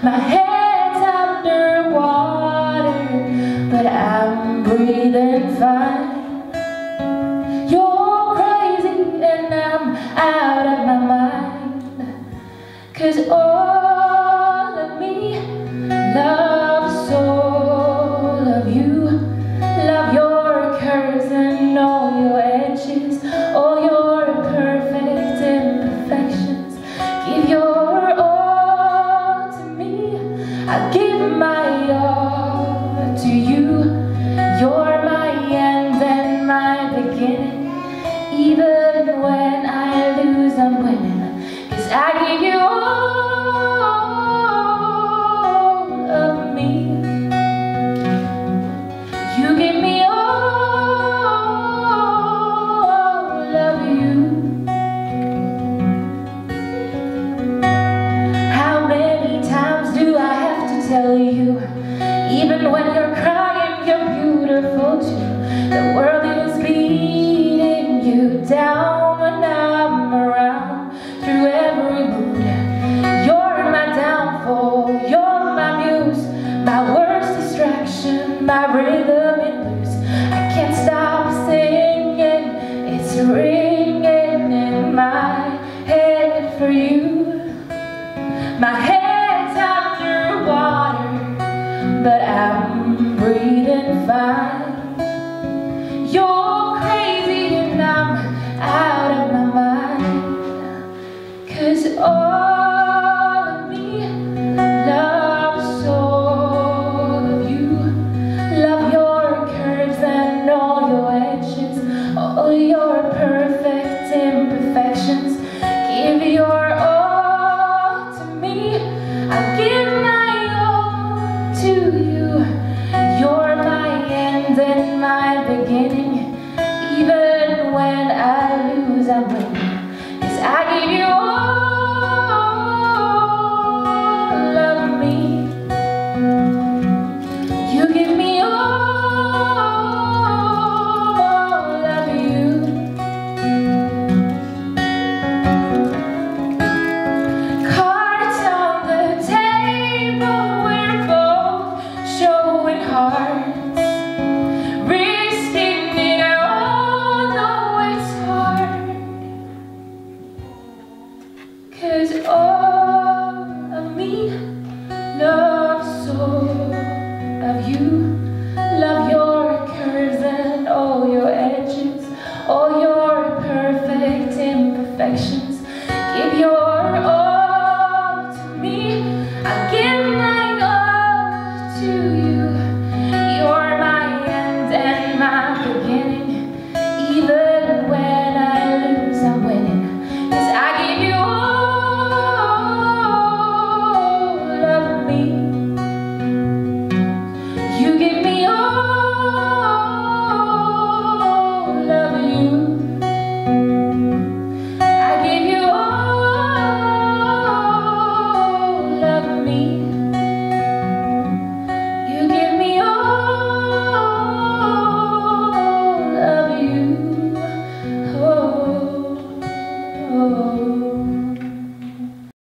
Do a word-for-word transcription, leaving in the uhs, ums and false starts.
My head's underwater, but I'm breathing fine. You're crazy and I'm out of my mind, 'cause all of me loves all of you. Love your curves and all your edges, all your perfect imperfections. Give your all to me, I give my all to you. You're my end and my beginning. Even when I lose, I'm winning, 'cause I give you all of me. You give me all of you. How many times do I have to tell you, even when you're crying, you're beautiful too? The world is beating you down when I'm around, through every mood. You're my downfall, you're my muse, my worst distraction, my rhythm and blues. I can't stop singing, it's ringing in my head for you. My head